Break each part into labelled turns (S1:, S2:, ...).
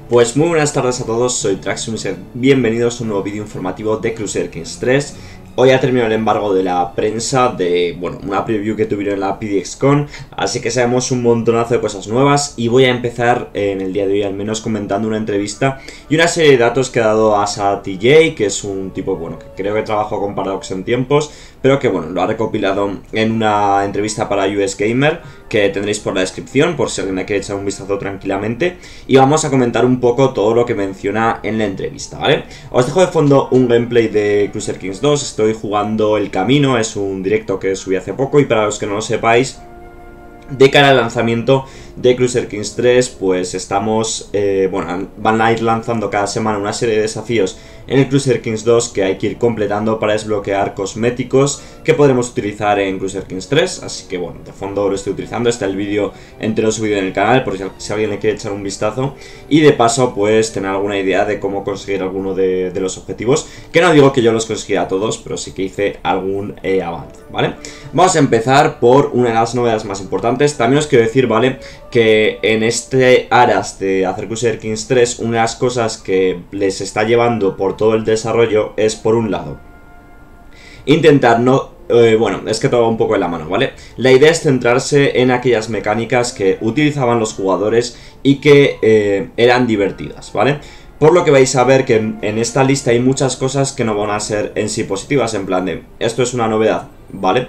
S1: Pues muy buenas tardes a todos, soy Traxium, bienvenidos a un nuevo vídeo informativo de Crusader Kings 3. Hoy ha terminado el embargo de la prensa de, bueno, una preview que tuvieron en la PDXCon, así que sabemos un montonazo de cosas nuevas y voy a empezar en el día de hoy al menos comentando una entrevista y una serie de datos que ha dado Asa TJ, que es un tipo, bueno, que creo que trabajó con Paradox en tiempos, pero que, bueno, lo ha recopilado en una entrevista para US Gamer, que tendréis por la descripción, por si alguien le quiere echar un vistazo tranquilamente, y vamos a comentar un poco todo lo que menciona en la entrevista, ¿vale? Os dejo de fondo un gameplay de Crusader Kings 2, estoy jugando El Camino, es un directo que subí hace poco, y para los que no lo sepáis, de cara al lanzamiento de Crusader Kings 3, pues estamos, bueno, van a ir lanzando cada semana una serie de desafíos en el Crusader Kings 2 que hay que ir completando para desbloquear cosméticos que podremos utilizar en Crusader Kings 3, así que bueno, de fondo lo estoy utilizando, está el vídeo entero subido en el canal por si alguien le quiere echar un vistazo y de paso pues tener alguna idea de cómo conseguir alguno de los objetivos, que no digo que yo los consiguiera todos, pero sí que hice algún avance, ¿vale? Vamos a empezar por una de las novedades más importantes. También os quiero decir, ¿vale?, que en este aras de hacer Crusader Kings 3, una de las cosas que les está llevando por todo el desarrollo es, por un lado, intentar no... bueno, es que todo va un poco en la mano, ¿vale? La idea es centrarse en aquellas mecánicas que utilizaban los jugadores y que eran divertidas, ¿vale? Por lo que vais a ver que en esta lista hay muchas cosas que no van a ser en sí positivas, en plan de, esto es una novedad, ¿vale?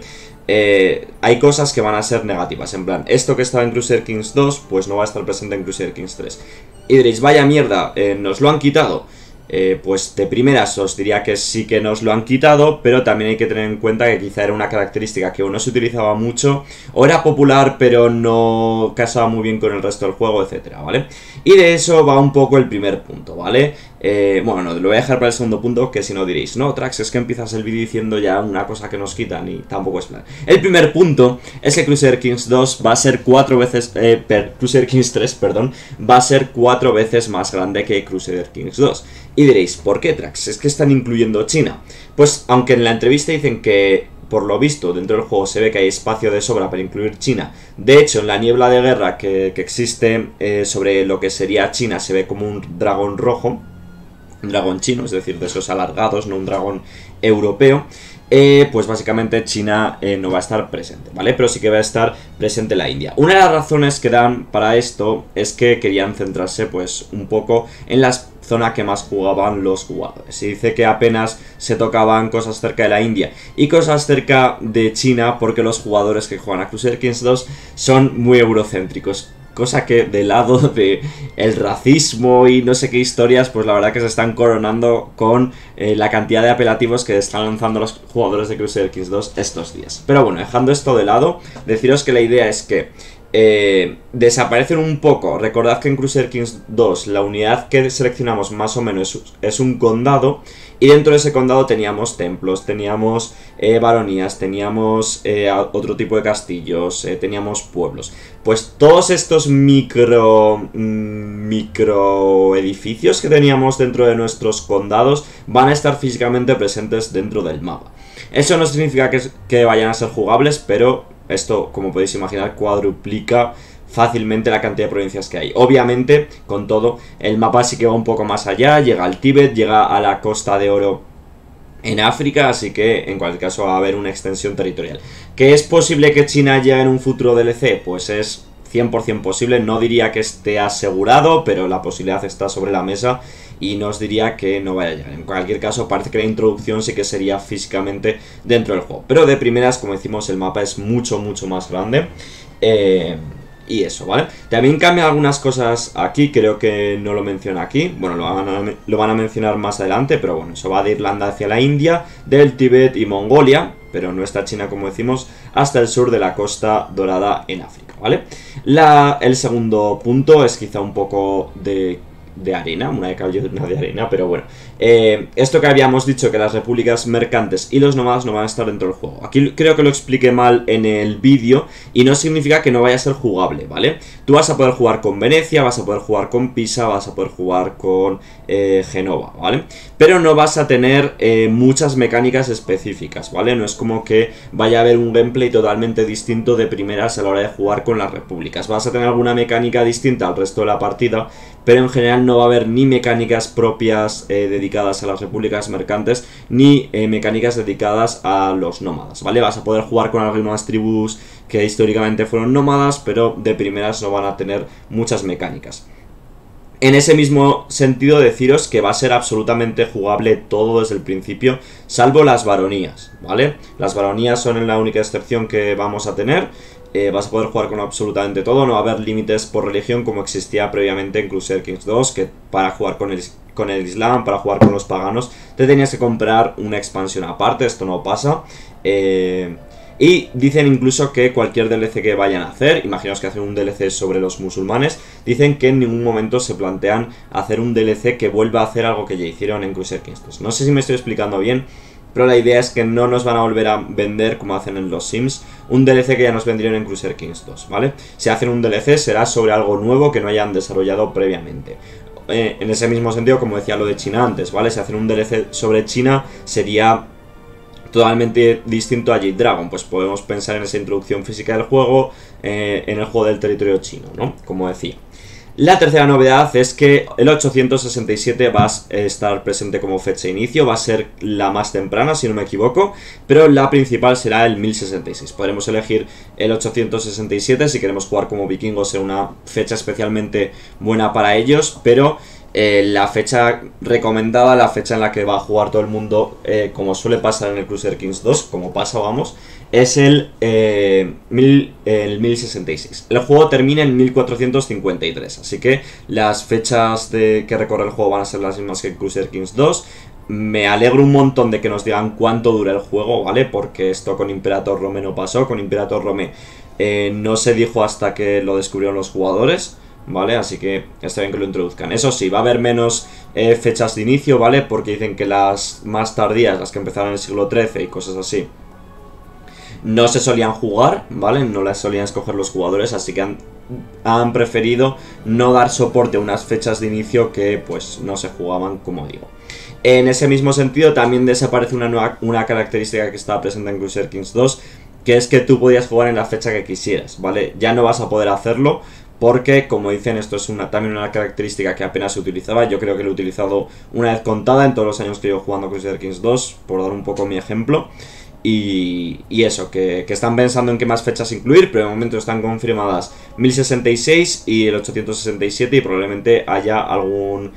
S1: Hay cosas que van a ser negativas, en plan, esto que estaba en Crusader Kings 2, pues no va a estar presente en Crusader Kings 3. Y diréis, vaya mierda, nos lo han quitado. Pues de primeras os diría que sí que nos lo han quitado, pero también hay que tener en cuenta que quizá era una característica que o no se utilizaba mucho, o era popular pero no casaba muy bien con el resto del juego, etcétera, ¿vale? Y de eso va un poco el primer punto, ¿vale? Bueno, no, lo voy a dejar para el segundo punto, que si no diréis, no, Trax, es que empiezas el vídeo diciendo ya una cosa que nos quitan y tampoco es plan. El primer punto es que Crusader Kings 2 va a ser 4 veces, Crusader Kings 3, perdón, va a ser 4 veces más grande que Crusader Kings 2. Y diréis, ¿por qué, Trax? Es que están incluyendo China. Pues aunque en la entrevista dicen que, por lo visto, dentro del juego se ve que hay espacio de sobra para incluir China. De hecho, en la niebla de guerra que existe sobre lo que sería China se ve como un dragón rojo, un dragón chino, es decir, de esos alargados, no un dragón europeo. Pues básicamente China no va a estar presente, ¿vale? Pero sí que va a estar presente la India. Una de las razones que dan para esto es que querían centrarse pues un poco en la zona que más jugaban los jugadores. Se dice que apenas se tocaban cosas cerca de la India y cosas cerca de China, porque los jugadores que juegan a Crusader Kings 2 son muy eurocéntricos. Cosa que del lado de el racismo y no sé qué historias, pues la verdad que se están coronando con la cantidad de apelativos que están lanzando los jugadores de Crusader Kings 2 estos días. Pero bueno, dejando esto de lado, deciros que la idea es que desaparecen un poco. Recordad que en Crusader Kings 2 la unidad que seleccionamos más o menos es un condado, y dentro de ese condado teníamos templos, teníamos baronías, teníamos otro tipo de castillos, teníamos pueblos. Pues todos estos micro edificios que teníamos dentro de nuestros condados van a estar físicamente presentes dentro del mapa. Eso no significa que vayan a ser jugables, pero esto, como podéis imaginar, cuadruplica fácilmente la cantidad de provincias que hay. Obviamente, con todo, el mapa sí que va un poco más allá, llega al Tíbet, llega a la Costa de Oro en África, así que en cualquier caso va a haber una extensión territorial. ¿Que es posible que China llegue en un futuro DLC? Pues es 100% posible, no diría que esté asegurado, pero la posibilidad está sobre la mesa y no os diría que no vaya a llegar. En cualquier caso, parece que la introducción sí que sería físicamente dentro del juego, pero de primeras, como decimos, el mapa es mucho más grande. Y eso, ¿vale? También cambian algunas cosas aquí, creo que no lo menciona aquí. Bueno, lo van a mencionar más adelante, pero bueno, eso va de Irlanda hacia la India, del Tíbet y Mongolia, pero no está China, como decimos, hasta el sur de la Costa Dorada en África, ¿vale? El segundo punto es quizá un poco de arena, una de cal y una de arena, pero bueno. Esto que habíamos dicho, que las repúblicas mercantes y los nómadas no van a estar dentro del juego. Aquí creo que lo expliqué mal en el vídeo y no significa que no vaya a ser jugable, ¿vale? Tú vas a poder jugar con Venecia, vas a poder jugar con Pisa, vas a poder jugar con Genova, ¿vale? Pero no vas a tener muchas mecánicas específicas, ¿vale? No es como que vaya a haber un gameplay totalmente distinto de primeras a la hora de jugar con las repúblicas. Vas a tener alguna mecánica distinta al resto de la partida, pero en general no va a haber ni mecánicas propias dedicadas a las repúblicas mercantes, ni mecánicas dedicadas a los nómadas, ¿vale? Vas a poder jugar con algunas tribus que históricamente fueron nómadas, pero de primeras no van a tener muchas mecánicas. En ese mismo sentido, deciros que va a ser absolutamente jugable todo desde el principio, salvo las baronías, ¿vale? Las baronías son la única excepción que vamos a tener. Vas a poder jugar con absolutamente todo, no va a haber límites por religión como existía previamente en Crusader Kings 2, que para jugar con el Islam, para jugar con los paganos, te tenías que comprar una expansión aparte. Esto no pasa. Y dicen incluso que cualquier DLC que vayan a hacer, imaginaos que hacen un DLC sobre los musulmanes, dicen que en ningún momento se plantean hacer un DLC que vuelva a hacer algo que ya hicieron en Crusader Kings 2. No sé si me estoy explicando bien, pero la idea es que no nos van a volver a vender, como hacen en los Sims, un DLC que ya nos vendrían en Crusader Kings 2, ¿vale? Si hacen un DLC será sobre algo nuevo que no hayan desarrollado previamente. En ese mismo sentido, como decía lo de China antes, ¿vale? Si hacen un DLC sobre China sería totalmente distinto a Jade Dragon. Pues podemos pensar en esa introducción física del juego, en el juego del territorio chino, ¿no? Como decía. La tercera novedad es que el 867 va a estar presente como fecha de inicio, va a ser la más temprana si no me equivoco, pero la principal será el 1066. Podremos elegir el 867 si queremos jugar como vikingos, será una fecha especialmente buena para ellos, pero la fecha recomendada, la fecha en la que va a jugar todo el mundo, como suele pasar en el Crusader Kings 2, como pasa, vamos, es el 1066. El juego termina en 1453, así que las fechas que recorre el juego van a ser las mismas que en Crusader Kings 2. Me alegro un montón de que nos digan cuánto dura el juego, ¿vale? Porque esto con Imperator Rome no pasó. Con Imperator Rome no se dijo hasta que lo descubrieron los jugadores, ¿vale? Así que está bien que lo introduzcan. Eso sí, va a haber menos fechas de inicio, ¿vale? Porque dicen que las más tardías, las que empezaron en el siglo XIII y cosas así, no se solían jugar, ¿vale? No las solían escoger los jugadores, así que han preferido no dar soporte a unas fechas de inicio que pues no se jugaban, como digo. En ese mismo sentido también desaparece una característica que estaba presente en Crusader Kings 2, que es que tú podías jugar en la fecha que quisieras, ¿vale? Ya no vas a poder hacerlo porque, como dicen, esto es también una característica que apenas se utilizaba. Yo creo que lo he utilizado una vez contada en todos los años que llevo jugando Crusader Kings 2, por dar un poco mi ejemplo. Y eso, que están pensando en qué más fechas incluir, pero de momento están confirmadas 1066 y el 867 y probablemente haya alguna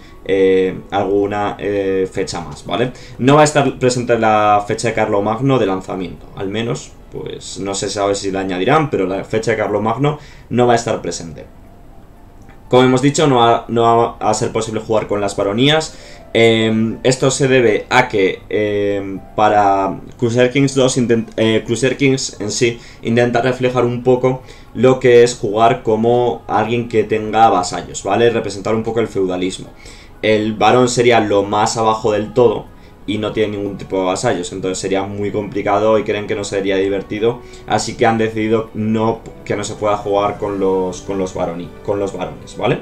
S1: fecha más, ¿vale? No va a estar presente la fecha de Carlomagno de lanzamiento, al menos, pues no se sabe si la añadirán, pero la fecha de Carlomagno no va a estar presente. Como hemos dicho, no va a ser posible jugar con las baronías. Esto se debe a que para Crusader Kings 2, Crusader Kings en sí intenta reflejar un poco lo que es jugar como alguien que tenga vasallos, ¿vale? Representar un poco el feudalismo. El varón sería lo más abajo del todo y no tiene ningún tipo de vasallos, entonces sería muy complicado y creen que no sería divertido, así que han decidido que no se pueda jugar con los varones, ¿vale?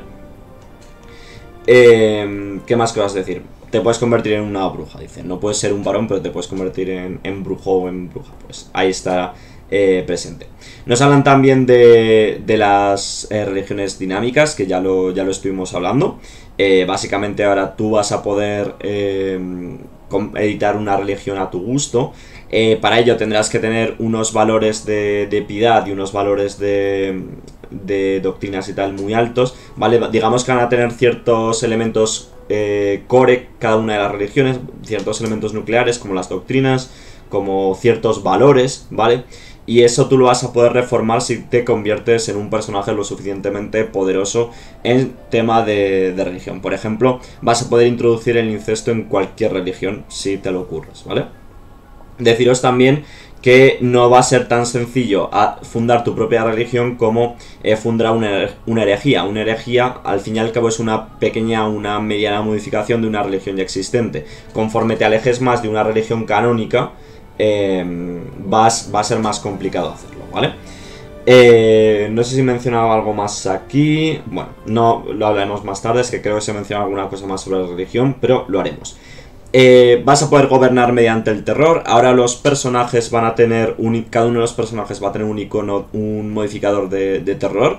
S1: ¿Qué más cosas decir? Te puedes convertir en una bruja, dicen. No puedes ser un varón, pero te puedes convertir en brujo o en bruja. Pues ahí está presente. Nos hablan también de las religiones dinámicas, que ya lo estuvimos hablando. Básicamente ahora tú vas a poder editar una religión a tu gusto. Para ello tendrás que tener unos valores de piedad y unos valores de doctrinas y tal muy altos, ¿vale? Digamos que van a tener ciertos elementos core cada una de las religiones, ciertos elementos nucleares como las doctrinas, como ciertos valores, ¿vale? Y eso tú lo vas a poder reformar si te conviertes en un personaje lo suficientemente poderoso en tema de religión. Por ejemplo, vas a poder introducir el incesto en cualquier religión si te lo ocurres, ¿vale? Deciros también que no va a ser tan sencillo fundar tu propia religión como fundar una herejía. Una herejía, al fin y al cabo, es una mediana modificación de una religión ya existente. Conforme te alejes más de una religión canónica, va a ser más complicado hacerlo, ¿vale? No sé si mencionaba algo más aquí. Bueno, no lo hablaremos más tarde, es que creo que se menciona alguna cosa más sobre la religión, pero lo haremos. Vas a poder gobernar mediante el terror. Ahora los personajes van a tener cada uno de los personajes va a tener un icono, un modificador de terror.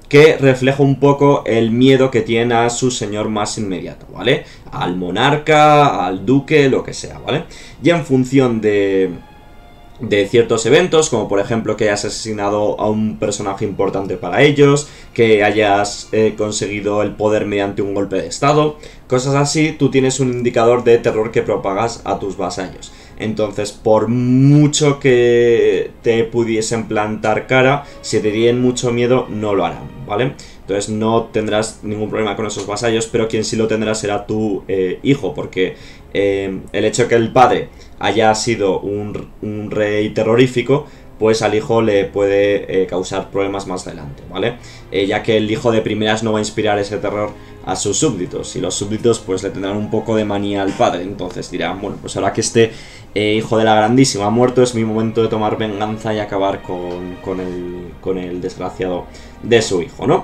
S1: que refleja un poco el miedo que tiene a su señor más inmediato, ¿vale? Al monarca, al duque, lo que sea, ¿vale? Y en función de ciertos eventos, como por ejemplo que hayas asesinado a un personaje importante para ellos, que hayas conseguido el poder mediante un golpe de estado, cosas así, tú tienes un indicador de terror que propagas a tus vasallos. Entonces, por mucho que te pudiesen plantar cara, si te tienen mucho miedo, no lo harán, ¿vale? Entonces no tendrás ningún problema con esos vasallos, pero quien sí lo tendrá será tu hijo, porque el hecho de que el padre haya sido un rey terrorífico, pues al hijo le puede causar problemas más adelante, ¿vale? Ya que el hijo de primeras no va a inspirar ese terror a sus súbditos, y los súbditos pues le tendrán un poco de manía al padre, entonces dirán, bueno, pues ahora que este hijo de la grandísima ha muerto, es mi momento de tomar venganza y acabar con el desgraciado de su hijo, ¿no?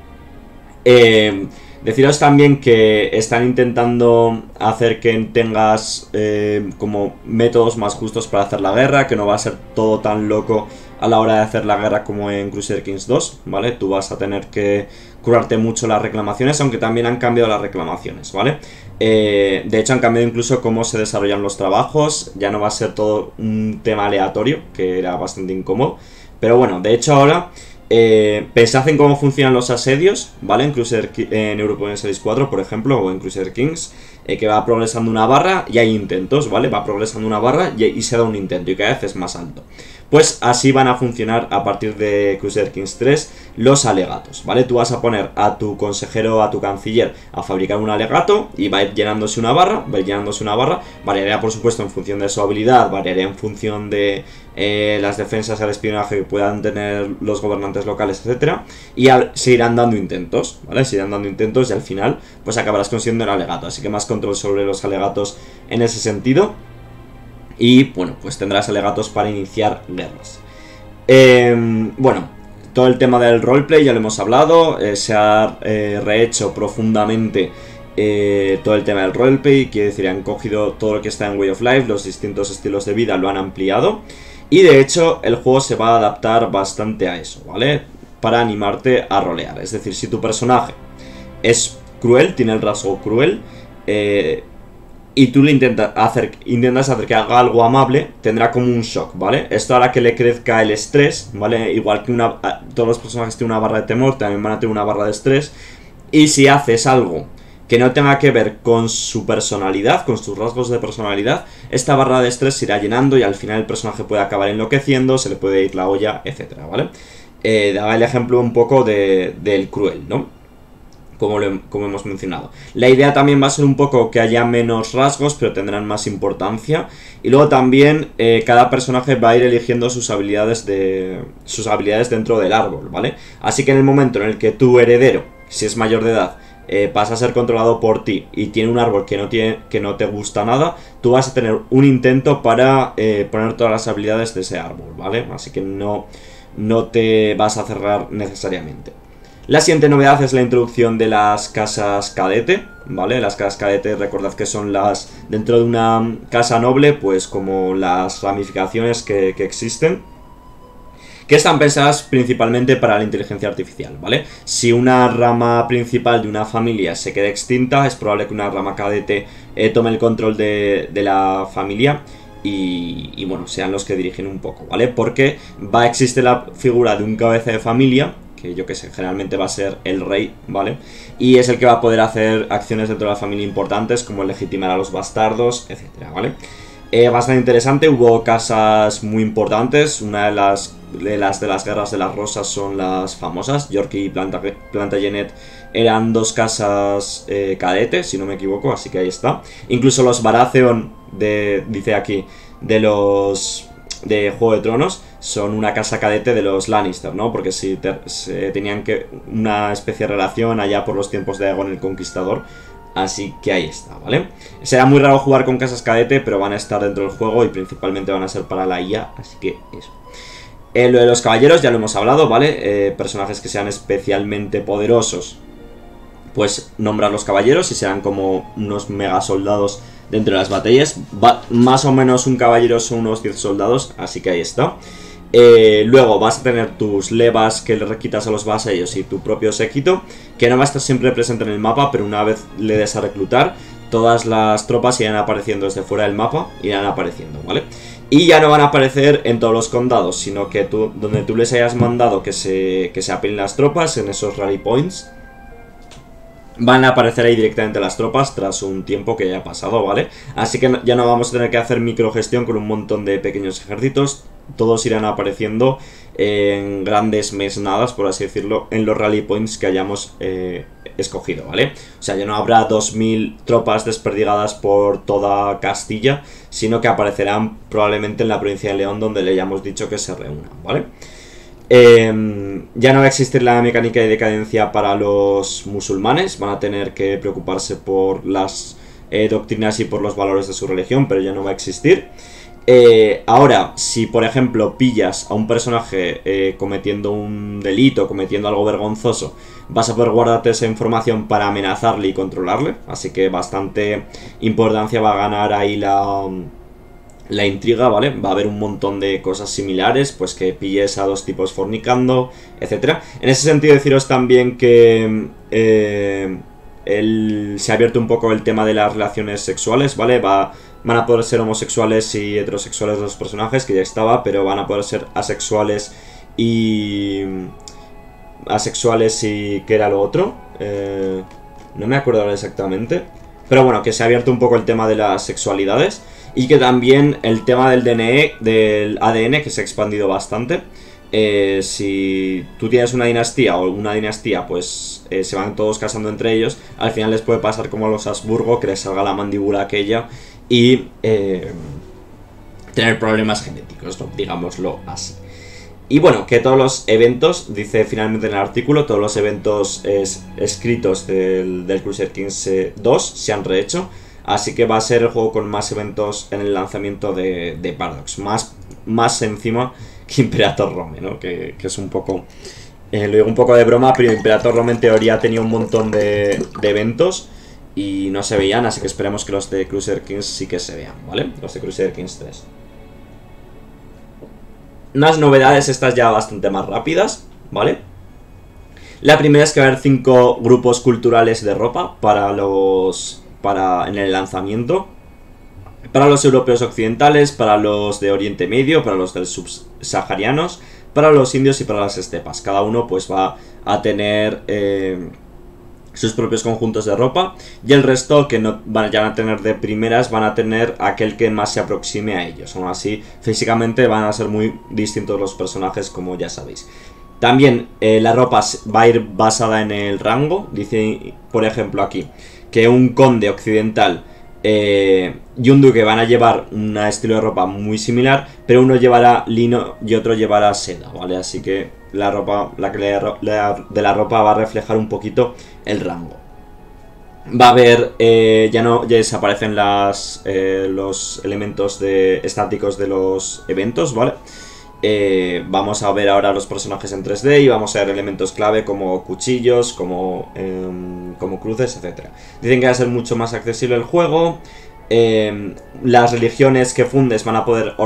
S1: Deciros también que están intentando hacer que tengas como métodos más justos para hacer la guerra, que no va a ser todo tan loco a la hora de hacer la guerra como en Crusader Kings 2, ¿vale? Tú vas a tener que curarte mucho las reclamaciones, aunque también han cambiado las reclamaciones, ¿vale? De hecho han cambiado incluso cómo se desarrollan los trabajos, ya no va a ser todo un tema aleatorio, que era bastante incómodo, pero bueno, de hecho ahora... pensad en cómo funcionan los asedios, ¿vale? En European Series 4, por ejemplo, o en Crusader Kings, que va progresando una barra y hay intentos, ¿vale? Va progresando una barra y se da un intento y cada vez es más alto. Pues así van a funcionar a partir de Crusader Kings 3 los alegatos, ¿vale? Tú vas a poner a tu consejero, a tu canciller, a fabricar un alegato y va a ir llenándose una barra, variaría por supuesto en función de su habilidad, variaría en función de las defensas al espionaje que puedan tener los gobernantes locales, etcétera, y se irán dando intentos, ¿vale? Se irán dando intentos y al final pues acabarás consiguiendo el alegato, así que más control sobre los alegatos en ese sentido. Y bueno, pues tendrás alegatos para iniciar guerras. Bueno, todo el tema del roleplay ya lo hemos hablado. Se ha rehecho profundamente todo el tema del roleplay. Quiere decir, han cogido todo lo que está en Way of Life, los distintos estilos de vida lo han ampliado. Y de hecho el juego se va a adaptar bastante a eso, ¿vale? Para animarte a rolear. Es decir, si tu personaje es cruel, tiene el rasgo cruel, y tú le intentas hacer que haga algo amable, tendrá como un shock, ¿vale? Esto hará que le crezca el estrés, ¿vale? Igual que todos los personajes tienen una barra de temor, también van a tener una barra de estrés. Y si haces algo que no tenga que ver con su personalidad, con sus rasgos de personalidad, esta barra de estrés se irá llenando y al final el personaje puede acabar enloqueciendo, se le puede ir la olla, etcétera, ¿vale? Daba el ejemplo un poco del cruel, ¿no? Como hemos mencionado. La idea también va a ser un poco que haya menos rasgos, pero tendrán más importancia. Y luego también cada personaje va a ir eligiendo sus habilidades dentro del árbol, ¿vale? Así que en el momento en el que tu heredero, si es mayor de edad, pasa a ser controlado por ti y tiene un árbol que no te gusta nada, tú vas a tener un intento para poner todas las habilidades de ese árbol, ¿vale? Así que no te vas a cerrar necesariamente. La siguiente novedad es la introducción de las casas cadete, ¿vale? Las casas cadete, recordad que son dentro de una casa noble, pues como las ramificaciones que existen, que están pensadas principalmente para la inteligencia artificial, ¿vale? Si una rama principal de una familia se queda extinta, es probable que una rama cadete tome el control de la familia y bueno, sean los que dirigen un poco, ¿vale? Porque va a existir la figura de un cabeza de familia, que yo que sé, generalmente va a ser el rey, ¿vale? Y es el que va a poder hacer acciones dentro de la familia importantes, como legitimar a los bastardos, etcétera, ¿vale? Bastante interesante, hubo casas muy importantes, una de las guerras de las rosas son las famosas, York y Plantagenet eran dos casas cadetes, si no me equivoco, así que ahí está. Incluso los Baratheon, dice aquí, de Juego de Tronos, son una casa cadete de los Lannister, ¿no? Porque si tenían una especie de relación allá por los tiempos de Aegon el Conquistador. Así que ahí está, ¿vale? Será muy raro jugar con casas cadete, pero van a estar dentro del juego y principalmente van a ser para la IA, así que eso. Lo de los caballeros ya lo hemos hablado, ¿vale? Personajes que sean especialmente poderosos, pues nombrar los caballeros y serán como unos mega soldados dentro de las batallas. Más o menos un caballero son unos 10 soldados, así que ahí está. Luego vas a tener tus levas que le requitas a los vasallos y tu propio séquito, que no va a estar siempre presente en el mapa, pero una vez le des a reclutar, todas las tropas irán apareciendo desde fuera del mapa, irán apareciendo, ¿vale? Y ya no van a aparecer en todos los condados, sino que donde tú les hayas mandado que se apelen las tropas, en esos rally points, van a aparecer ahí directamente las tropas tras un tiempo que ya ha pasado, ¿vale? Así que ya no vamos a tener que hacer microgestión con un montón de pequeños ejércitos. Todos irán apareciendo en grandes mesnadas, por así decirlo, en los rally points que hayamos escogido, ¿vale? O sea, ya no habrá 2000 tropas desperdigadas por toda Castilla, sino que aparecerán probablemente en la provincia de León, donde le hayamos dicho que se reúnan, ¿vale? Ya no va a existir la mecánica de decadencia para los musulmanes. Van a tener que preocuparse por las doctrinas y por los valores de su religión, pero ya no va a existir. Ahora, si por ejemplo pillas a un personaje cometiendo un delito, cometiendo algo vergonzoso, vas a poder guardarte esa información para amenazarle y controlarle. Así que bastante importancia va a ganar ahí la intriga, ¿vale? Va a haber un montón de cosas similares, pues que pilles a dos tipos fornicando, etcétera. En ese sentido, deciros también que se ha abierto un poco el tema de las relaciones sexuales, ¿vale? Van a poder ser homosexuales y heterosexuales los personajes, que ya estaba, pero van a poder ser asexuales y... ¿qué era lo otro? No me acuerdo ahora exactamente. Pero bueno, que se ha abierto un poco el tema de las sexualidades. Y que también el tema del del ADN, que se ha expandido bastante. Si tú tienes una dinastía o una dinastía, pues se van todos casando entre ellos. Al final les puede pasar como a los Habsburgo, que les salga la mandíbula aquella y tener problemas genéticos, ¿no? Digámoslo así. Y bueno, que todos los eventos, dice finalmente en el artículo, todos los eventos escritos del Crusader Kings 2 se han rehecho. Así que va a ser el juego con más eventos en el lanzamiento de Paradox. Más encima que Imperator Rome, ¿no? Que es un poco... lo digo un poco de broma, pero Imperator Rome en teoría tenía un montón de eventos y no se veían, así que esperemos que los de Crusader Kings sí que se vean, ¿vale? Los de Crusader Kings 3. Unas novedades estas ya bastante más rápidas, ¿vale? La primera es que va a haber 5 grupos culturales de ropa en el lanzamiento. Para los europeos occidentales, para los de Oriente Medio, para los del subsaharianos, para los indios y para las estepas. Cada uno pues va a tener sus propios conjuntos de ropa. Y el resto, que no van a tener de primeras, van a tener aquel que más se aproxime a ellos. Aún así, físicamente van a ser muy distintos los personajes, como ya sabéis. También la ropa va a ir basada en el rango. Dice, por ejemplo, aquí que un conde occidental y un duque van a llevar un estilo de ropa muy similar, pero uno llevará lino y otro llevará seda, ¿vale? Así que la calidad de la ropa va a reflejar un poquito el rango. Va a haber, ya desaparecen los elementos estáticos de los eventos, ¿vale? Vamos a ver ahora los personajes en 3D y vamos a ver elementos clave como cuchillos, como cruces, etc. Dicen que va a ser mucho más accesible el juego. Las religiones que fundes van a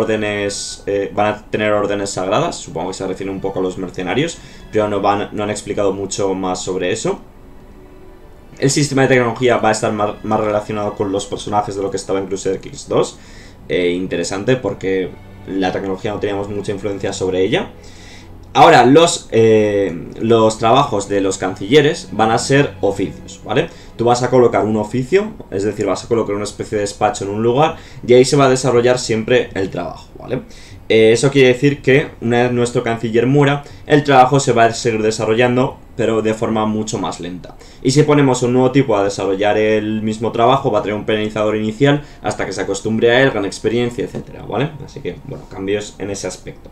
S1: tener órdenes sagradas. Supongo que se refiere un poco a los mercenarios, pero no han explicado mucho más sobre eso. El sistema de tecnología va a estar más relacionado con los personajes de lo que estaba en Crusader Kings 2. Interesante porque la tecnología no teníamos mucha influencia sobre ella. Ahora, los trabajos de los cancilleres van a ser oficios, ¿vale? Tú vas a colocar un oficio, es decir, vas a colocar una especie de despacho en un lugar y ahí se va a desarrollar siempre el trabajo, ¿vale? Eso quiere decir que una vez nuestro canciller muera, el trabajo se va a seguir desarrollando, pero de forma mucho más lenta. Y si ponemos un nuevo tipo a desarrollar el mismo trabajo, va a tener un penalizador inicial hasta que se acostumbre a él, gane experiencia, etcétera, ¿vale? Así que, bueno, cambios en ese aspecto.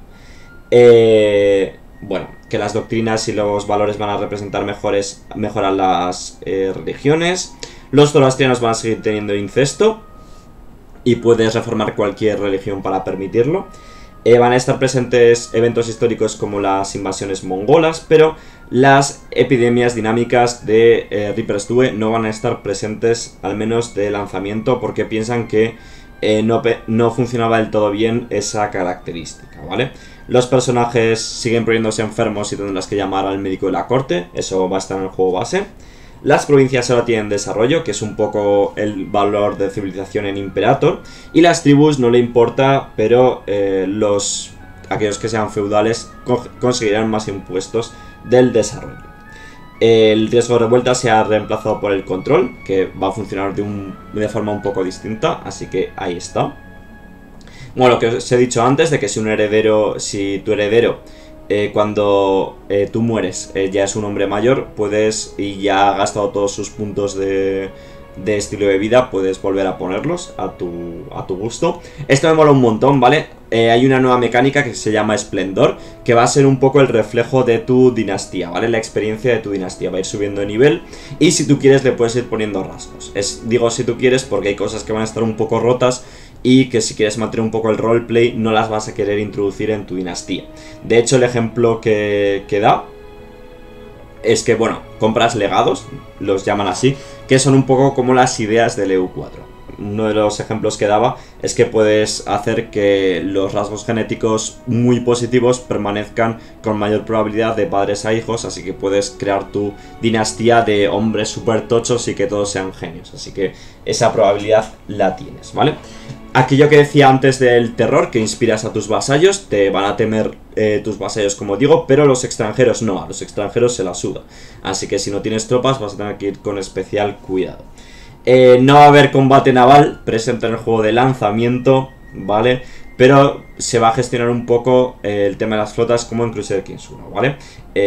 S1: Bueno, que las doctrinas y los valores van a representar mejorar las religiones. Los zoroastrianos van a seguir teniendo incesto y puedes reformar cualquier religión para permitirlo. Van a estar presentes eventos históricos como las invasiones mongolas, pero las epidemias dinámicas de Reaper's Due no van a estar presentes, al menos de lanzamiento, porque piensan que no funcionaba del todo bien esa característica, ¿vale? Los personajes siguen poniéndose enfermos y tendrás que llamar al médico de la corte, eso va a estar en el juego base. Las provincias ahora tienen desarrollo, que es un poco el valor de civilización en Imperator. Y las tribus no le importa, pero aquellos que sean feudales conseguirán más impuestos del desarrollo. El riesgo de revuelta se ha reemplazado por el control, que va a funcionar de forma un poco distinta, así que ahí está. Bueno, lo que os he dicho antes, de que si tu heredero cuando tú mueres ya es un hombre mayor, y ya ha gastado todos sus puntos de estilo de vida, puedes volver a ponerlos a tu gusto. Esto me mola un montón, ¿vale? Hay una nueva mecánica que se llama Esplendor, que va a ser un poco el reflejo de tu dinastía, ¿vale? La experiencia de tu dinastía va a ir subiendo de nivel, y si tú quieres le puedes ir poniendo rasgos. Digo si tú quieres porque hay cosas que van a estar un poco rotas y que si quieres mantener un poco el roleplay no las vas a querer introducir en tu dinastía. De hecho, el ejemplo que da es que, bueno, compras legados, los llaman así, que son un poco como las ideas del EU4. Uno de los ejemplos que daba es que puedes hacer que los rasgos genéticos muy positivos permanezcan con mayor probabilidad de padres a hijos, así que puedes crear tu dinastía de hombres super tochos y que todos sean genios, así que esa probabilidad la tienes, ¿vale? Aquello que decía antes del terror, que inspiras a tus vasallos, te van a temer tus vasallos, como digo, pero los extranjeros no, a los extranjeros se la suda. Así que si no tienes tropas vas a tener que ir con especial cuidado. No va a haber combate naval presente en el juego de lanzamiento, ¿vale? Pero se va a gestionar un poco el tema de las flotas como en Crusader Kings 1, ¿vale?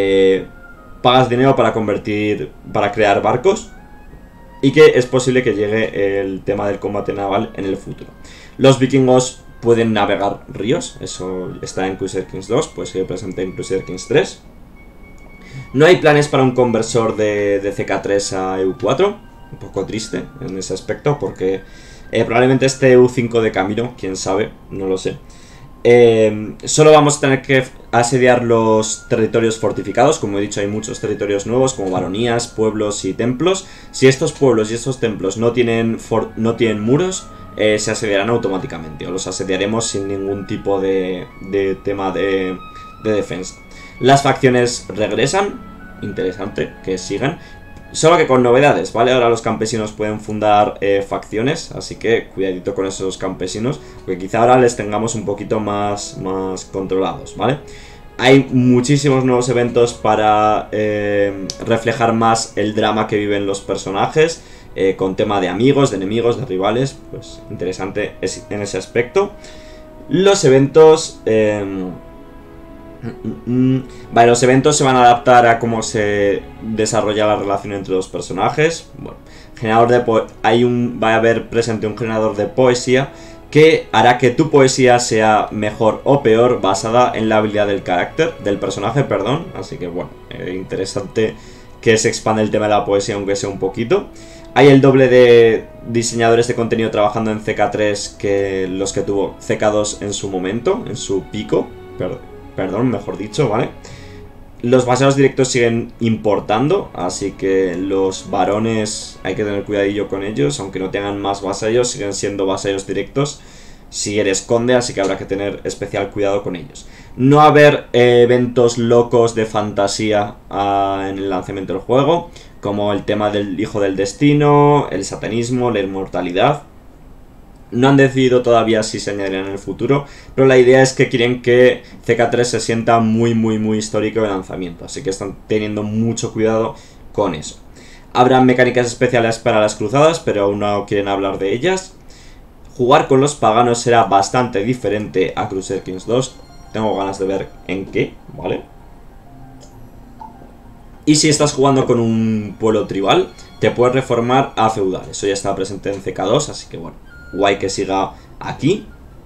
S1: Pagas dinero para crear barcos, y que es posible que llegue el tema del combate naval en el futuro. Los vikingos pueden navegar ríos, eso está en Crusader Kings 2, puede ser presente en Crusader Kings 3. No hay planes para un conversor de CK3 a EU4, un poco triste en ese aspecto, porque probablemente esté EU5 de camino, quién sabe, no lo sé. Solo vamos a tener que asediar los territorios fortificados. Como he dicho, hay muchos territorios nuevos como baronías, pueblos y templos. Si estos pueblos y estos templos no tienen muros, se asediarán automáticamente, o los asediaremos sin ningún tipo de tema de defensa. Las facciones regresan, interesante que sigan, solo que con novedades, ¿vale? Ahora los campesinos pueden fundar facciones, así que cuidadito con esos campesinos, porque quizá ahora les tengamos un poquito más controlados, ¿vale? Hay muchísimos nuevos eventos para reflejar más el drama que viven los personajes, con tema de amigos, de enemigos, de rivales, pues interesante en ese aspecto. Los eventos... Vale, los eventos se van a adaptar a cómo se desarrolla la relación entre los personajes. Bueno, va a haber presente un generador de poesía que hará que tu poesía sea mejor o peor basada en la habilidad del personaje, perdón. Así que bueno, interesante que se expande el tema de la poesía, aunque sea un poquito. Hay el doble de diseñadores de contenido trabajando en CK3 que los que tuvo CK2 en su momento, en su pico, perdón, mejor dicho, ¿vale? Los vasallos directos siguen importando, así que los varones hay que tener cuidadillo con ellos, aunque no tengan más vasallos, siguen siendo vasallos directos si eres conde, así que habrá que tener especial cuidado con ellos. No va a haber eventos locos de fantasía en el lanzamiento del juego, como el tema del hijo del destino, el satanismo, la inmortalidad. No han decidido todavía si se añadirán en el futuro, pero la idea es que quieren que CK3 se sienta muy histórico de lanzamiento, así que están teniendo mucho cuidado con eso. Habrá mecánicas especiales para las cruzadas, pero aún no quieren hablar de ellas. Jugar con los paganos será bastante diferente a Crusader Kings 2, tengo ganas de ver en qué, ¿vale? Y si estás jugando con un pueblo tribal, te puedes reformar a feudal, eso ya está presente en CK2, así que bueno, guay que siga aquí.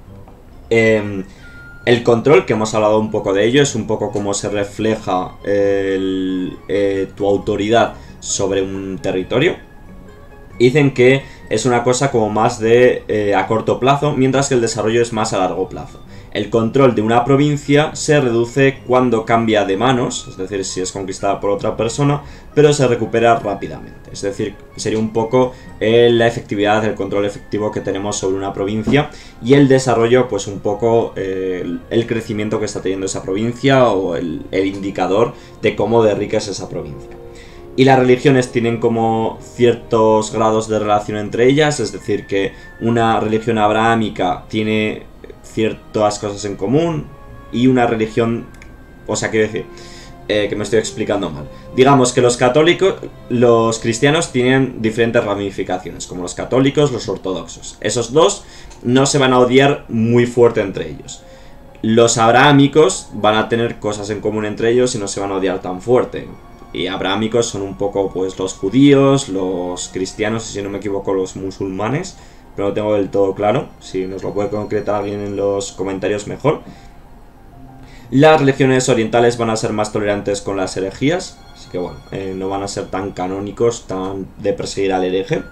S1: El control, que hemos hablado un poco de ello, es un poco cómo se refleja tu autoridad sobre un territorio. Dicen que es una cosa como más de a corto plazo, mientras que el desarrollo es más a largo plazo. El control de una provincia se reduce cuando cambia de manos, es decir, si es conquistada por otra persona, pero se recupera rápidamente. Es decir, sería un poco la efectividad, el control efectivo que tenemos sobre una provincia y el desarrollo, pues un poco el crecimiento que está teniendo esa provincia o el indicador de cómo de rica es esa provincia. Y las religiones tienen como ciertos grados de relación entre ellas, es decir, que una religión abrahámica tiene ciertas cosas en común y una religión, o sea, quiero decir, que me estoy explicando mal. Digamos que los cristianos tienen diferentes ramificaciones, como los católicos, los ortodoxos. Esos dos no se van a odiar muy fuerte entre ellos. Los abrahámicos van a tener cosas en común entre ellos y no se van a odiar tan fuerte. Y abrahámicos son un poco pues los judíos, los cristianos y si no me equivoco los musulmanes, pero no tengo del todo claro. Si nos lo puede concretar alguien en los comentarios mejor. Las religiones orientales van a ser más tolerantes con las herejías, así que bueno, no van a ser tan canónicos, tan de perseguir al hereje.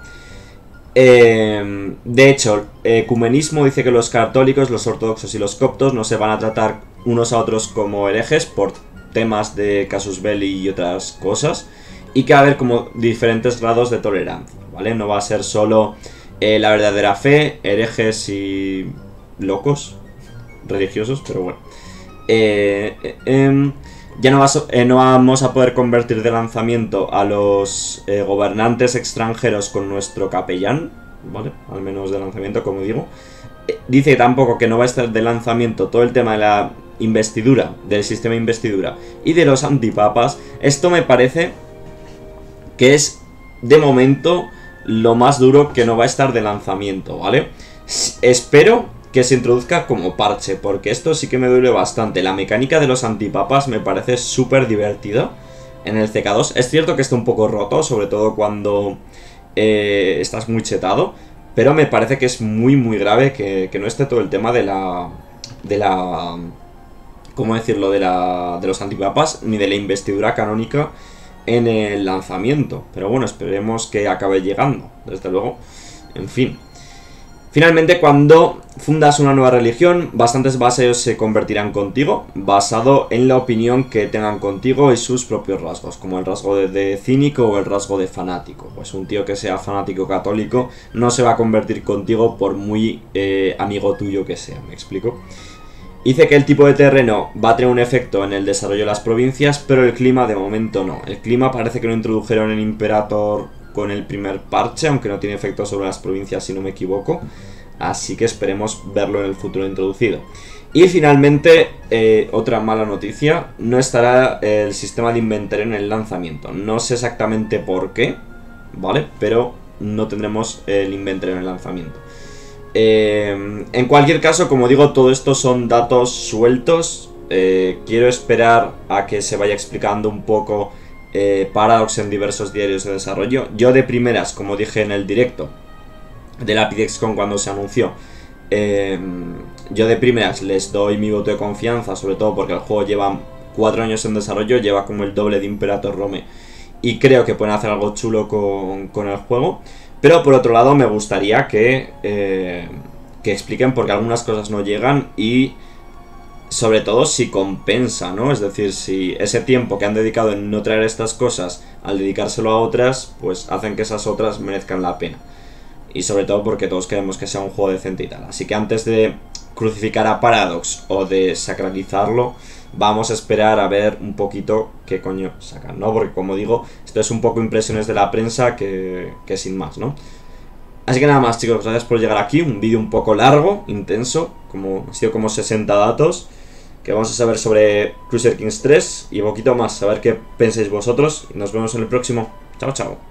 S1: De hecho, ecumenismo dice que los católicos, los ortodoxos y los coptos no se van a tratar unos a otros como herejes por temas de casus belli y otras cosas, y que va a haber como diferentes grados de tolerancia, ¿vale? No va a ser solo la verdadera fe, herejes y locos religiosos, pero bueno. Ya no vamos a poder convertir de lanzamiento a los gobernantes extranjeros con nuestro capellán, ¿vale? Al menos de lanzamiento, como digo. Dice tampoco que no va a estar de lanzamiento todo el tema de la investidura, del sistema de investidura y de los antipapas. Esto me parece que es de momento lo más duro que no va a estar de lanzamiento, ¿vale? Espero que se introduzca como parche, porque esto sí que me duele bastante. La mecánica de los antipapas me parece súper divertida en el CK2. Es cierto que está un poco roto, sobre todo cuando estás muy chetado, pero me parece que es muy muy grave que no esté todo el tema de la ¿cómo decirlo? De los antipapas ni de la investidura canónica en el lanzamiento. Pero bueno, esperemos que acabe llegando, desde luego. En fin. Finalmente, cuando fundas una nueva religión, bastantes vasallos se convertirán contigo, basado en la opinión que tengan contigo y sus propios rasgos, como el rasgo de cínico o el rasgo de fanático. Pues un tío que sea fanático católico no se va a convertir contigo por muy amigo tuyo que sea, ¿me explico? Dice que el tipo de terreno va a tener un efecto en el desarrollo de las provincias, pero el clima de momento no. El clima parece que lo introdujeron en Imperator con el primer parche, aunque no tiene efecto sobre las provincias si no me equivoco. Así que esperemos verlo en el futuro introducido. Y finalmente, otra mala noticia, no estará el sistema de inventario en el lanzamiento. No sé exactamente por qué, ¿vale? Pero no tendremos el inventario en el lanzamiento. En cualquier caso, como digo, todo esto son datos sueltos. Quiero esperar a que se vaya explicando un poco Paradox en diversos diarios de desarrollo. Yo de primeras, como dije en el directo de la PDXCon cuando se anunció, yo de primeras les doy mi voto de confianza, sobre todo porque el juego lleva 4 años en desarrollo, lleva como el doble de Imperator Rome y creo que pueden hacer algo chulo con el juego. Pero por otro lado me gustaría que expliquen por qué algunas cosas no llegan y sobre todo si compensa, ¿no? Es decir, si ese tiempo que han dedicado en no traer estas cosas al dedicárselo a otras, pues hacen que esas otras merezcan la pena. Y sobre todo porque todos queremos que sea un juego decente y tal. Así que antes de crucificar a Paradox o de sacralizarlo, vamos a esperar a ver un poquito qué coño sacan, ¿no? Porque como digo, esto es un poco impresiones de la prensa que sin más, ¿no? Así que nada más, chicos, gracias por llegar aquí. Un vídeo un poco largo, intenso, ha sido como 60 datos que vamos a saber sobre Crusader Kings 3 y un poquito más, a ver qué pensáis vosotros. Y nos vemos en el próximo. Chao, chao.